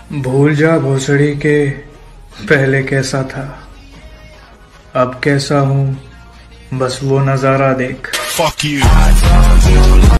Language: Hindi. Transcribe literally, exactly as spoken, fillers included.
भूल जा भोसड़ी के पहले कैसा था, अब कैसा हूँ बस वो नजारा देख। Fuck you.